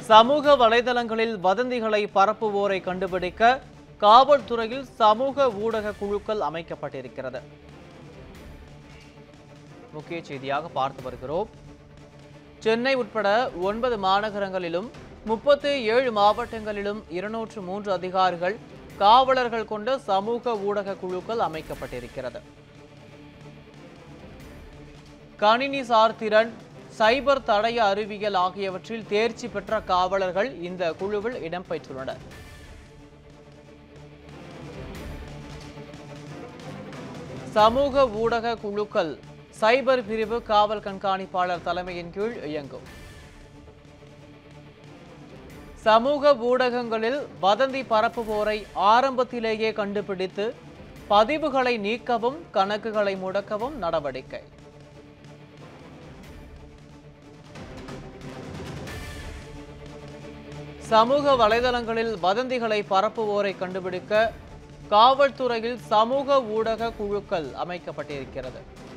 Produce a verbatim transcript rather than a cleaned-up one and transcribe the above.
சமூக வலைதளங்களில் வதந்திகளை பரப்புவோரை கண்டுபிடிக்க காவல்துறையில் சமூக ஊடக குழுக்கள் அமைக்கப்பட்டிருக்கிறது. முக்கிய செய்தியாக பார்த்து வருகிறோம். சென்னை உட்பட ஒன்பது மாநகரங்களிலும் முப்பத்தி ஏழு மாவட்டங்களிலும் இருநூற்று மூன்று அதிகாரிகள் காவலர்கள் கொண்ட சமூக ஊடக குழுக்கள் அமைக்கப்பட்டிருக்கிறது. கணினி சார் திறன், சைபர் தடய அறிவியல் ஆகியவற்றில் தேர்ச்சி பெற்ற காவலர்கள் இந்த குழுவில் இடம்பெற்றுள்ளனர். சமூக ஊடக குழுக்கள் சைபர் பிரிவு காவல் கண்காணிப்பாளர் தலைமையின் கீழ் இயங்கும். சமூக ஊடகங்களில் வதந்தி பரப்புவோரை ஆரம்பத்திலேயே கண்டுபிடித்து பதிவுகளை நீக்கவும் கணக்குகளை முடக்கவும் நடவடிக்கை. சமூக வலைதளங்களில் வதந்திகளை பரப்புவோரை கண்டுபிடிக்க காவல்துறையில் சமூக ஊடக குழுக்கள் அமைக்கப்பட்டிருக்கிறது.